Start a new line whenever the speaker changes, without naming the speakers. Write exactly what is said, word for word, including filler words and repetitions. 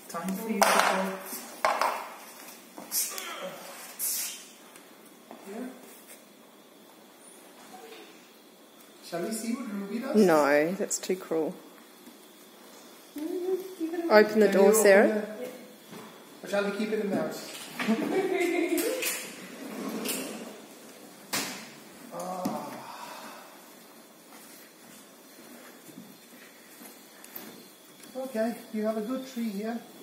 Time for you to go. Yeah. Shall we see what Ruby does?
No, that's too cruel. Open the
Can
door,
you
Sarah.
open the- Or shall we keep it in the house? Ah. Okay, you have a good tree here.